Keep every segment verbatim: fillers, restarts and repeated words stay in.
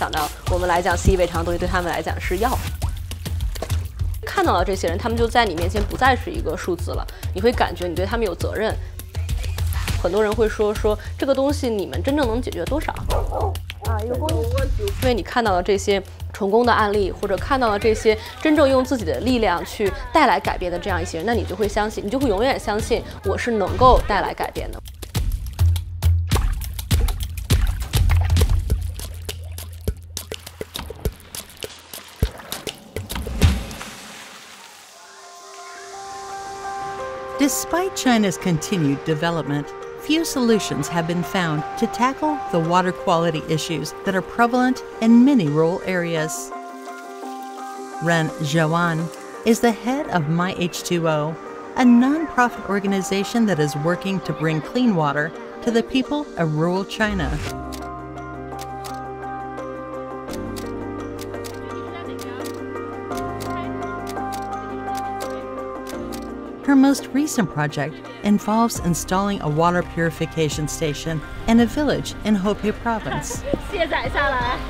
想到我们来讲习以为常的东西对他们来讲是药。看到了这些人，他们就在你面前不再是一个数字了，你会感觉你对他们有责任。很多人会说说这个东西你们真正能解决多少？啊，有公益。因为你看到了这些成功的案例，或者看到了这些真正用自己的力量去带来改变的这样一些人，那你就会相信，你就会永远相信我是能够带来改变的。 Despite China's continued development, few solutions have been found to tackle the water quality issues that are prevalent in many rural areas. Ren Xiaoyuan is the head of My H two O, a non-profit organization that is working to bring clean water to the people of rural China. Her most recent project involves installing a water purification station in a village in Hebei province. 卸载下来，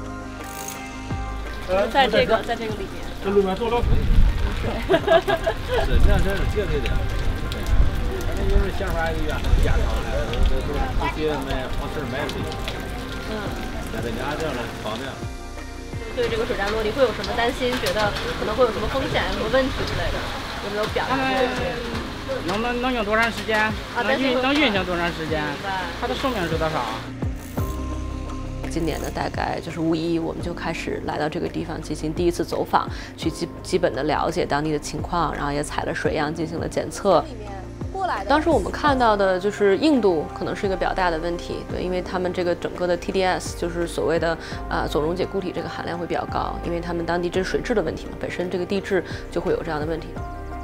在这个在这个里面。 这里面做了水。是，那真是绝对的。反正就是想法一样，家常的，都都直接买往这儿买水。嗯。在这家这样的方便。 对这个水站落地会有什么担心？觉得可能会有什么风险、什么问题之类的？ 有没有表达过？ 能能能用多长时间？能运能运行多长时间？它的寿命是多少？ 今年呢，大概就是五一，我们就开始来到这个地方进行第一次走访，去基基本的了解当地的情况，然后也采了水样进行了检测。当时我们看到的就是印度可能是一个比较大的问题，对，因为他们这个整个的 T D S 就是所谓的啊、呃、总溶解固体这个含量会比较高，因为他们当地这是水质的问题嘛，本身这个地质就会有这样的问题。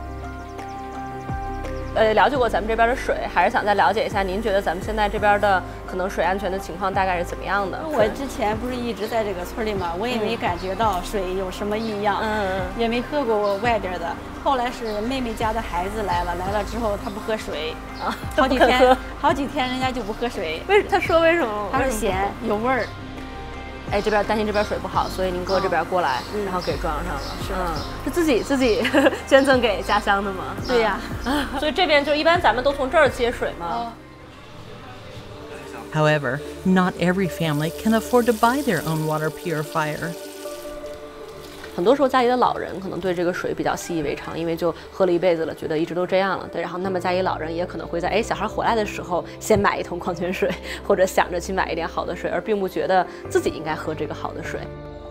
呃，了解过咱们这边的水，还是想再了解一下，您觉得咱们现在这边的可能水安全的情况大概是怎么样的？ 我之前不是一直在这个村里嘛，我也没感觉到水有什么异样，嗯，也没喝过外边的。后来是妹妹家的孩子来了，来了之后他不喝水啊，好几天，好几天人家就不喝水。 为他说为什么？ 他说咸，有味儿。 哎，这边担心这边水不好，所以您哥这边过来，嗯、然后给装上了。是，嗯，是自己自己捐赠给家乡的吗？ 对呀、 啊，所以这边就一般咱们都从这儿接水嘛。 However, not every family can afford to buy their own water purifier. 很多时候家里的老人可能对这个水比较习以为常，因为就喝了一辈子了，觉得一直都这样了。对，然后那么家里老人也可能会在哎小孩回来的时候先买一桶矿泉水，或者想着去买一点好的水，而并不觉得自己应该喝这个好的水。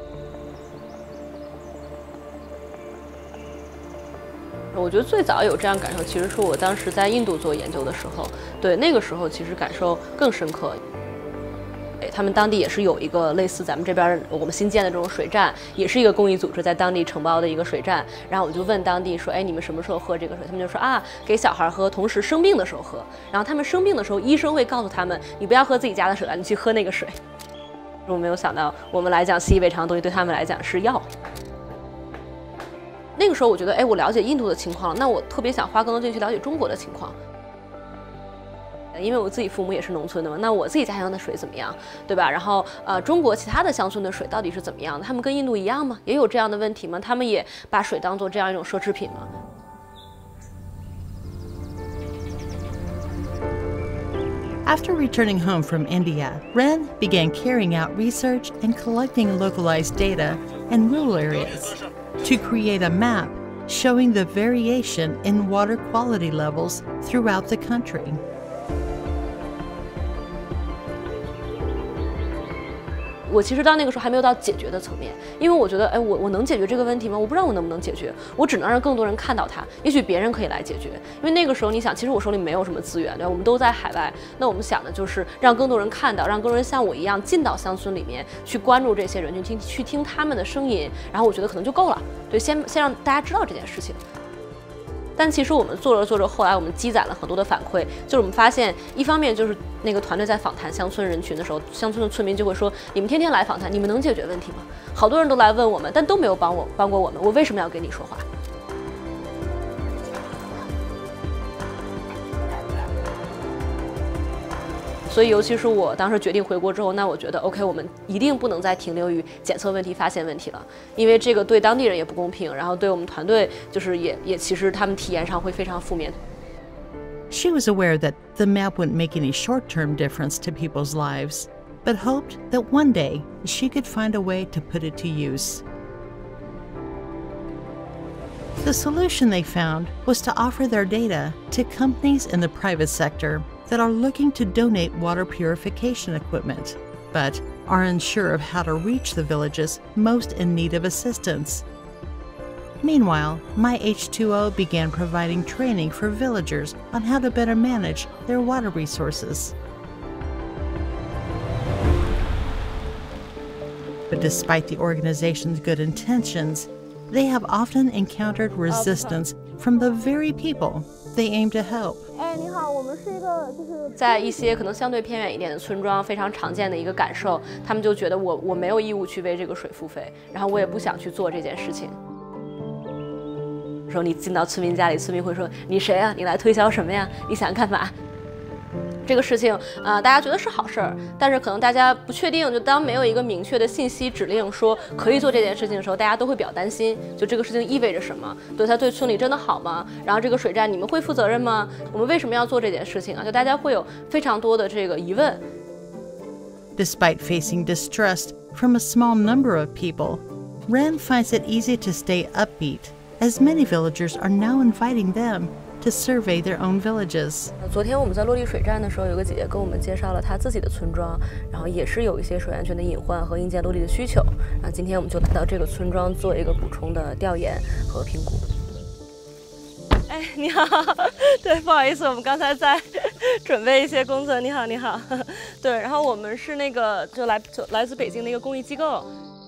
我觉得最早有这样感受，其实是我当时在印度做研究的时候，对那个时候其实感受更深刻。 他们当地也是有一个类似咱们这边我们新建的这种水站，也是一个公益组织在当地承包的一个水站。然后我就问当地说：“哎，你们什么时候喝这个水？”他们就说：“啊，给小孩喝，同时生病的时候喝。然后他们生病的时候，医生会告诉他们，你不要喝自己家的水了，你去喝那个水。”我没有想到，我们来讲习以为常的东西对他们来讲是药。那个时候我觉得，哎，我了解印度的情况了，那我特别想花更多精力去了解中国的情况。 因为我自己父母也是农村的嘛，那我自己家乡的水怎么样，对吧？然后呃，中国其他的乡村的水到底是怎么样的？他们跟印度一样吗？也有这样的问题吗？他们也把水当做这样一种奢侈品吗？ After returning home from India, Ren began carrying out research and collecting localized data in rural areas to create a map showing the variation in water quality levels throughout the country. 我其实到那个时候还没有到解决的层面，因为我觉得，哎，我我能解决这个问题吗？我不知道我能不能解决，我只能让更多人看到它，也许别人可以来解决。因为那个时候，你想，其实我手里没有什么资源，对吧？我们都在海外，那我们想的就是让更多人看到，让更多人像我一样进到乡村里面去关注这些人群，听去听他们的声音，然后我觉得可能就够了，对，先先让大家知道这件事情。 但其实我们做着做着，后来我们积攒了很多的反馈，就是我们发现，一方面就是那个团队在访谈乡村人群的时候，乡村的村民就会说：“你们天天来访谈，你们能解决问题吗？”好多人都来问我们，但都没有帮我帮过我们，我为什么要跟你说话？ 所以尤其是我当时决定回国之后，那我觉得 OK， 我们一定不能再停留于检测问题、发现问题了，因为这个对当地人也不公平，然后对我们团队就是也也其实他们体验上会非常负面。 She was aware that the map wouldn't make any short-term difference to people's lives, but hoped that one day she could find a way to put it to use. The solution they found was to offer their data to companies in the private sector that are looking to donate water purification equipment, but are unsure of how to reach the villages most in need of assistance. Meanwhile, My H two O began providing training for villagers on how to better manage their water resources. But despite the organization's good intentions, they have often encountered resistance from the very people they aim to help. 哎，你好，我们是一个就是在一些可能相对偏远一点的村庄非常常见的一个感受，他们就觉得我我没有义务去为这个水付费，然后我也不想去做这件事情。说你进到村民家里，村民会说你谁啊？你来推销什么呀？你想干嘛？这个事情啊、呃，大家觉得是好事儿，但是可能大家不确定，就当没有一个明确的信息指令说可以做这件事情的时候，大家都会比较担心，就这个事情意味着什么？对它对村里真的好吗？然后这个水站你们会负责任吗？我们为什么要做这件事情啊？就大家会有非常多的这个疑问。 Despite facing distrust from a small number of people, Ren finds it easy to stay upbeat, as many villagers are now inviting them to survey their own villages. 昨天我们在落地水站的时候，有个姐姐跟我们介绍了她自己的村庄，然后也是有一些水安全的隐患和硬件落地的需求。然后今天我们就来到这个村庄做一个补充的调研和评估。哎，你好，对，不好意思，我们刚才在准备一些工作。你好，你好，对，然后我们是那个就来就来自北京的一个公益机构。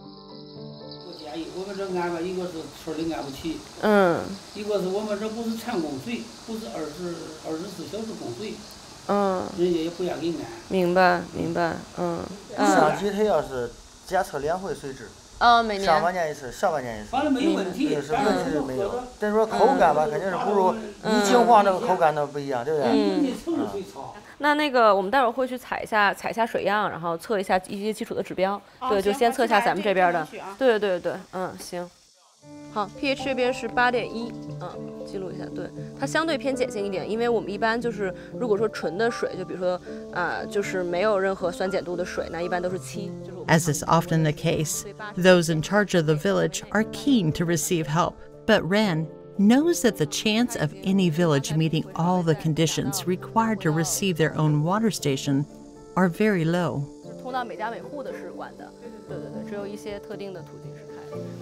我们这安排一个是村里安不起， 嗯， 一个是我们这不是全供水，不是二十二十四小时供水， 嗯， 人家也不愿给安。 明白，明白，嗯。 上级他要是检测两回水质， 哦，每年上半年一次，下半年一次， 反正没有问题， 是问题是没有。但是说口感吧，肯定是不如你金黄这个口感那不一样，对不对？ 嗯。那那个，我们待会儿会去采一下采一下水样，然后测一下一些基础的指标。 哦、 对，就先测一下咱们这边的。 啊、 对对对，嗯，行。好 ，pH 这边是八点一，嗯，记录一下。对，它相对偏碱性一点，因为我们一般就是如果说纯的水，就比如说啊、呃，就是没有任何酸碱度的水，那一般都是七。就是、 As is often the case, those in charge of the village are keen to receive help, but Ren knows that the chance of any village meeting all the conditions required to receive their own water station are very low. 通到每家每户的是管的，对对对，只有一些特定的途径是开的。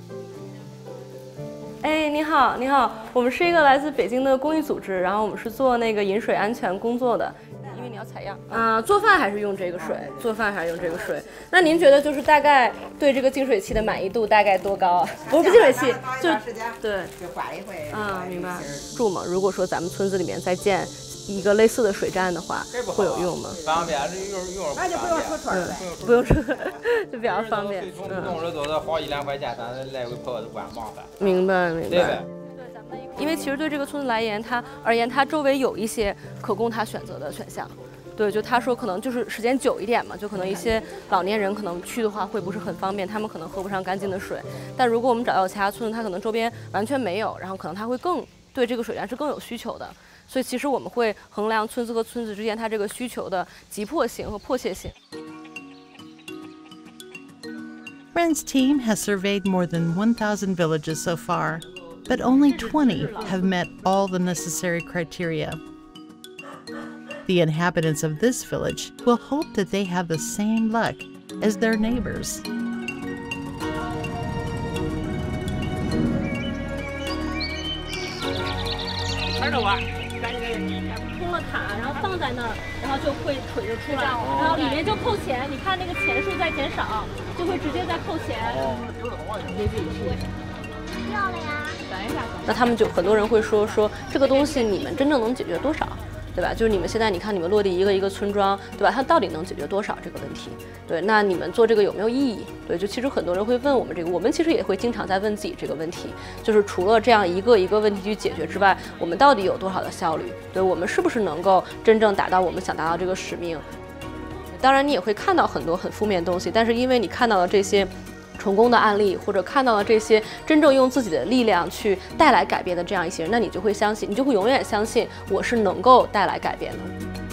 哎，你好，你好，我们是一个来自北京的公益组织，然后我们是做那个饮水安全工作的。因为你要采样啊、呃，做饭还是用这个水？做饭还是用这个水？那您觉得就是大概对这个净水器的满意度大概多高啊？不是净水器，就对， 就换一回。 啊，明白。住嘛，如果说咱们村子里面再建一个类似的水站的话，会有用吗？ 方便，用用那就不用出村了， 不用出，就比较方便。 嗯，动手都得花一两块钱，咱来回跑都不麻烦。 明白，明白。 对呗。 因为其实对这个村子来言，它而言，它周围有一些可供他选择的选项。对，就他说可能就是时间久一点嘛，就可能一些老年人可能去的话会不是很方便，他们可能喝不上干净的水。但如果我们找到其他村，它可能周边完全没有，然后可能他会更对这个水站是更有需求的。所以其实我们会衡量村子和村子之间它这个需求的急迫性和迫切性。 Ren's team has surveyed more than one thousand villages so far, but only twenty have met all the necessary criteria. The inhabitants of this village will hope that they have the same luck as their neighbors. 通了卡，然后放在那儿，然后就会水就出来，然后里面就扣钱。你看那个钱数在减少，就会直接在扣钱。要了呀。等一下。那他们就很多人会说说这个东西你们真正能解决多少？ 对吧？就是你们现在你看你们落地一个一个村庄，对吧？它到底能解决多少这个问题？对，那你们做这个有没有意义？对，就其实很多人会问我们这个，我们其实也会经常在问自己这个问题，就是除了这样一个一个问题去解决之外，我们到底有多少的效率？对，我们是不是能够真正达到我们想达到这个使命？当然，你也会看到很多很负面的东西，但是因为你看到了这些成功的案例，或者看到了这些真正用自己的力量去带来改变的这样一些人，那你就会相信，你就会永远相信我是能够带来改变的。